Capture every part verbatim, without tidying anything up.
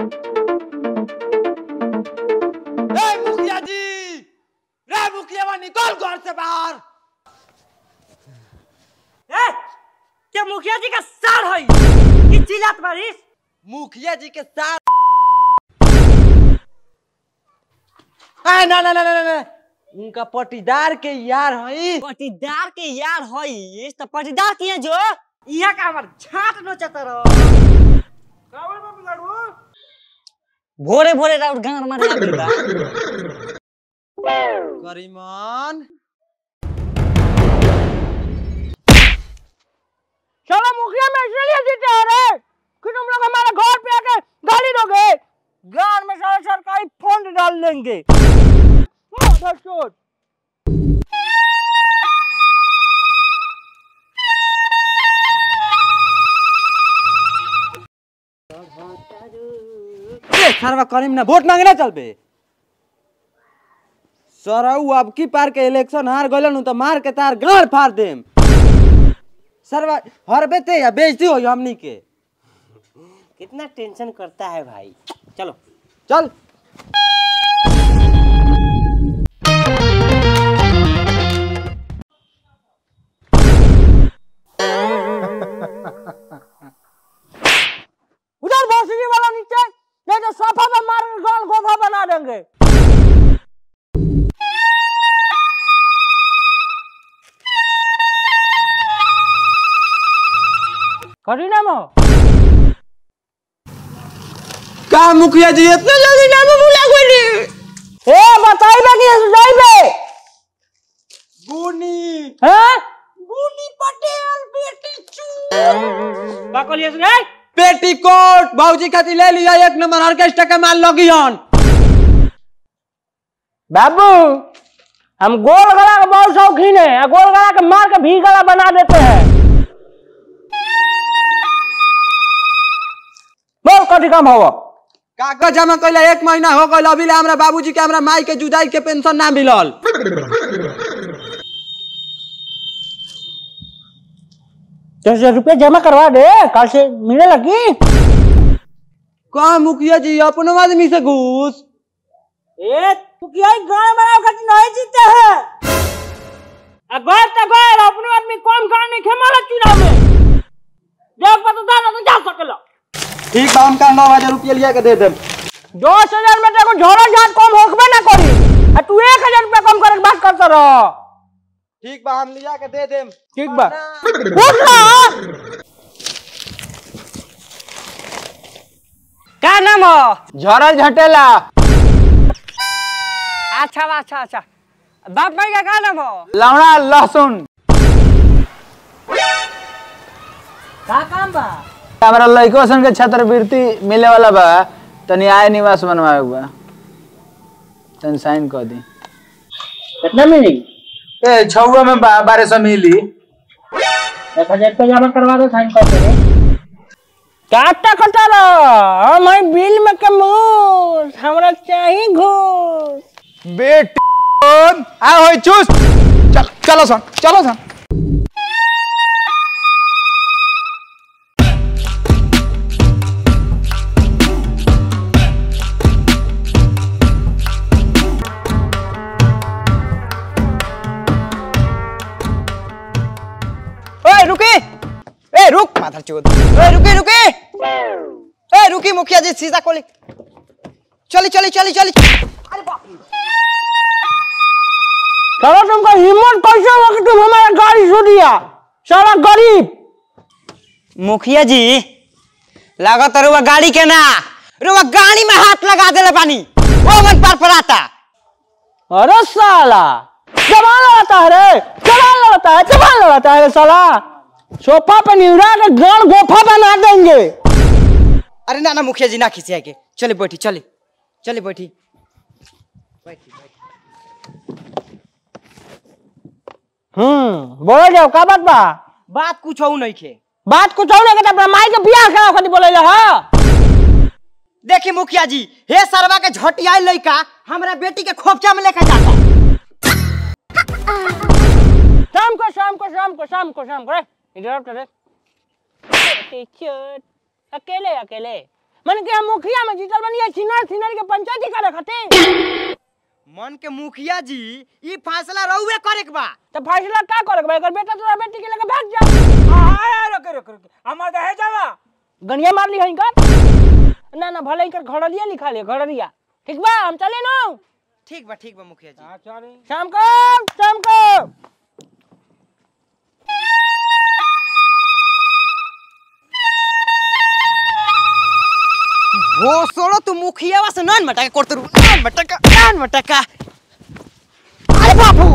मुखिया जी, रे मुखिया निकल घर से बाहर। ए, क्या मुखिया जी का सार है कि चिल्लात बारिश? मुखिया जी के सार आ, ना ना ना ना ना उनका पटीदार के यार है। पटीदार के यार है इस तो पटीदार किए जो इहा का हमर झाट नोचत रहो। कावल में बिगाड़ू भोरे भोरे राउत गांड मारे लगी बा। करीमान चलो मुखिया में इसलिए जीते आ रहे कि तुम लोग हमारे घर पे आके गाली दोगे। गांड में सारा सरकारी फंड डाल लेंगे। सरवा करीम ना वोट मांगना चलबे। सरऊ अब की पार के इलेक्शन हार गलन तो मार के तार गाड़ फाड़ देम। सरवा हरबे ते या बेइज्जती हो हमनी के। कितना टेंशन करता है भाई। चलो चल उधर भोसड़ी वाला नीचे नहीं तो सोफा पे मार के गोल गोफा बना देंगे। करी ना मो का मुखिया जी इतना जल्दी नाम भूला गोली। ए बताइबे कि जाइबे गुनी हैं गुनी पटेल बेटी चू का कहलिए रे पेटीकोट बाबूजी खातिर ले लिया एक नंबर ऑर्केस्ट्रा के माल लगी हन। बाबू हम गोल गला का बहुत शौकीन है। गोल गला के मार के भी गला बना देते हैं। बोल कथी काम हो कागज जमा कइला एक महीना हो गइल अभी ले हमरा बाबूजी के हमरा माई के जुदाई के पेंशन ना मिलल। दस हजार रुपया जमा करवा दे कल से मिले लगी। का मुखिया जी अपनो आदमी से घूस ए मुखिया गांव बनाओ खातिर नहीं जीते हैं। अगर तक गए अपनो आदमी कम करने के माला चुनाव में देख पता दाना तो जा सकेला। ठीक बा हम का नौ हजार रुपया लिया के दे देम। दस हजार में देखो झोला झाट कम होकबे ना करी आ तू एक हजार रुपया कम करे के बात करता रह। ठीक बा हम लिया के दे देम। ठीक बा उठ ना। क्या नाम हो? झरल झटेला। अच्छा अच्छा अच्छा बाप भाई का क्या नाम हो? लौड़ा लहसुन। का काम बा? हमारा लड़को सन के छात्रवृत्ति मिले वाला बा तनी आय निवास बनवावे बा तन साइन कर दी। कितना मिली? ए छौवा में बारह सौ मिली। एक हजार रुपया जमा करवा दो साइन कर दे। काटा कटा रहा हम बिल में के मूस हमरा चाहिए घूस। बेटी आ होय चूस चल चलो सन चलो सन। रुके ए रुक माथा चोद ए रुके रुके ए रुकी मुखिया जी सीधा खोली चली चली चली चली। अरे बाप रे चलो तुमका हिम्मत कैसे हुआ कि तुम हमारा गाड़ी छू दिया साला गरीब। मुखिया जी लागत रुआ गाड़ी के ना रुआ गाड़ी में हाथ लगा देले पानी वो मन पर पड़ाता। अरे साला जवान लड़ाता है रे जवान लड़ाता है जवान लड़ाता है साला सोफा पे निउरा के गण गोफा बना देंगे। अरे ना ना मुखिया जी ना खींचे के चले बैठी चले चले बैठी बैठी हम्म बोलो जाओ का बात बा? बात कुछ हो नहीं खे बात कुछ हो नहीं के माई के बियाह करा खाली बोले हां। देखी मुखिया जी हे सरवा के झटिया लइका हमरा बेटी के खोपचा में लेके जाता। शाम को शाम को शाम को शाम को शाम को रे इधर उठ रे टीचर अकेले अकेले मन के हम मुखिया में जीतल बनिए सिनर सिनर के पंचायती करे खातिर। मन के मुखिया जी ई फैसला रहुए करे के बा। तो फैसला का करे के बा? एकर बेटा तोरा बेटी के लेके भाग जा। हां रुक रुक रुक हमर दहे जावा गनिया मार ली हई कर ना ना भले कर घड़लिया लिखा ले घड़रिया। ठीक बा हम चले नो। ठीक बा ठीक बा मुखिया जी। हां चली शाम को शाम को वो सोलो तू मुखिया वा से नन मटका करत रु नन मटका नन मटका। अरे बाबू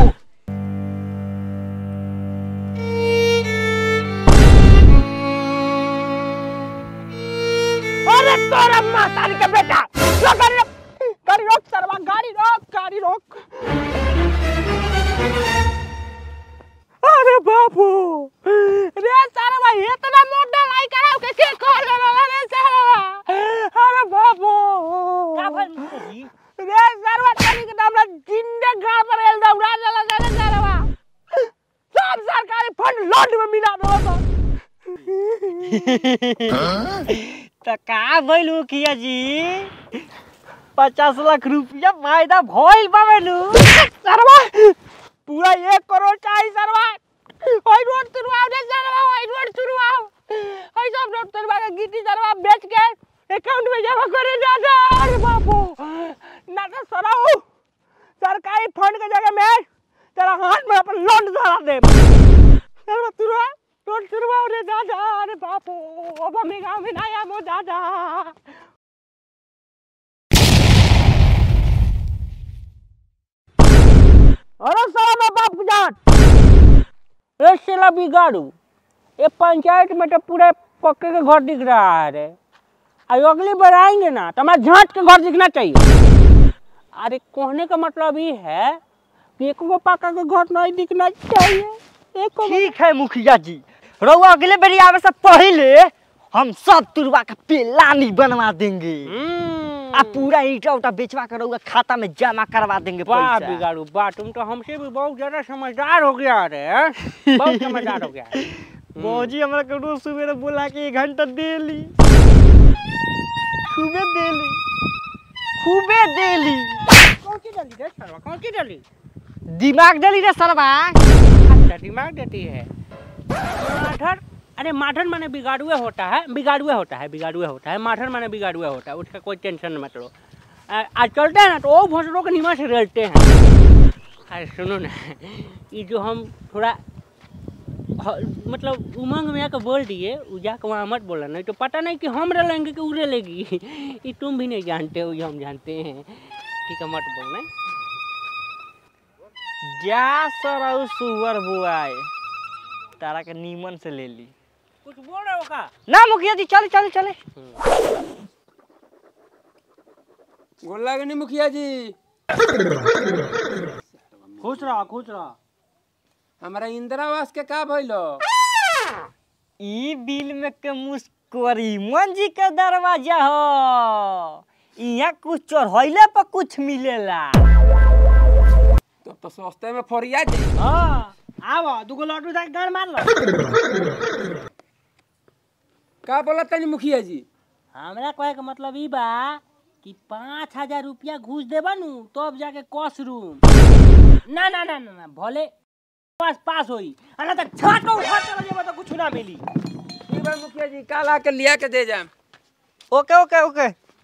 अरे तोरा मातारी के बेटा गाड़ी रोक गाड़ी रोक सरवा गाड़ी रोक गाड़ी रोक। अरे बाबू रे सरवा इतना मोटा लाई कराओ के के कर रहा रे सरवा। अरे बाबू का भइल मुखिया जी रे सरवा तनी के हमरा जिंदे गाड़ पर एल दौड़ा जाला रे सरवा। सब सरकारी फंड लॉट में मिला दो तो का भइल मुखिया जी पचास लाख रुपया फायदा भइल बाबेलू सरवा पूरा एक करोड़ चाहिए सरवा। ओई रोड तुरवाओ दे सरवा ओई रोड तुरवाओ ओई सब रोड तुरवा के गिट्टी सरवा बेच के अकाउंट में जमा करे दादा। अरे बापू ना तो सराऊ सरकारी फंड के जगह में तेरा हाथ में अपन लोन धरा दे सरवा तुरवा रोड तुरवाओ रे दादा। अरे बापू अब हमें गांव में ना आया मो दादा। अरे साला मैं बाप की जान एक सेला बिगाड़ू ये पंचायत में तो पूरे पक्के के घर दिख रहा है रे। अगली बार आएंगे ना तो हमारे झांट के घर दिखना चाहिए। अरे कहने का मतलब ये है कि एक को पक्का के घर नहीं दिखना चाहिए। एक ठीक है मुखिया जी रउआ अगले बेरी आवे से पहले हम सब तुरवा का पेलानी बनवा देंगे आ पूरा ईटा उटा बेचवा कर रउआ खाता में जमा करवा देंगे वाह पैसा। बिगाड़ू वाह तुम तो हमसे भी बहुत ज्यादा समझदार हो गया रे बहुत समझदार हो गया। बौजी हमरा के रोज सुबह बोला कि एक घंटा डेली खूबे डेली खूबे डेली कौन सी डाली रे सरवा कौन सी डाली दिमाग डेली रे सरवा। अच्छा दिमाग देती है माठर। अरे माठर माने बिगाड़ुए होता है बिगाड़ुए होता है बिगाड़ुए होता है माठर माने बिगाड़ुए होता है उसका कोई टेंशन मत लो। आज चलते हैं ना तो वो भोसड़ों के नीमा से रेलते हैं। अरे सुनो ना ये जो हम थोड़ा मतलब उमंग में आकर बोल दिए उजा को वहाँ मत बोला नहीं तो पता नहीं कि हम रेलेंगे कि उड़े लेगी ये तुम भी नहीं जानते हो ये हम जानते हैं। ठीक है मत बोलना। जा सर सुअर बुआए तारा के नीमन से ले ली कुछ बोल रहे हो का ना मुखिया जी चले चले चले। गोल लागनी मुखिया जी खुश रहा खुश रहा। हमारा इंदिरा आवास के का भइलो? ई बिल में के मुस्कोरी मन जी के दरवाजा हो यहाँ कुछ चढ़ैले पर कुछ मिलेला। तो तो सस्ते में फरिया दे। हाँ आओ दुगो लड्डू जाके गाड़ मार लो। का बोला तनी मुखिया जी? हमरा कहे के मतलब ई बा कि पाँच हजार रुपया घूस देबा नु तब जाके कस रूम ना ना ना ना भले पास पास होई अना त छाटो उठा के लेबा तो कुछ ना मिली। ठीक बा मुखिया जी काल आके लिया के दे जाम। ओके ओके ओके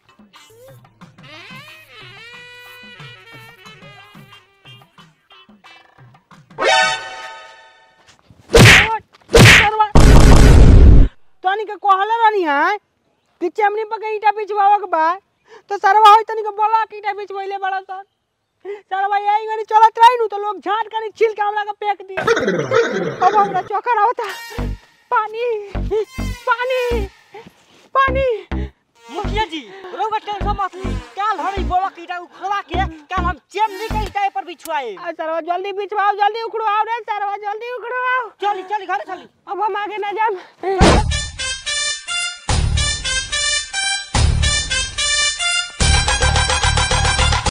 तनी के कहले रहनी है कि चमनी पर के ईटा बिछवावे के बा तो सरवा होई तनी के बोला कि ईटा बिछवइले बड़ा सन सरवा यही गनी चलत रही नु तो लोग झाट करी छिल के हमरा के फेंक दिए। अब हमरा चक्कर आवता पानी पानी पानी। मुखिया जी रोगा टेंशन मत ली काल हम ई बोला कि ईटा उखड़वा के काल हम चेमनी के ईटा पर बिछवाए। आ सरवा जल्दी बिछवाओ जल्दी उखड़वाओ रे सरवा जल्दी उखड़वाओ। चली चली घर चली अब हम आगे ना जाम।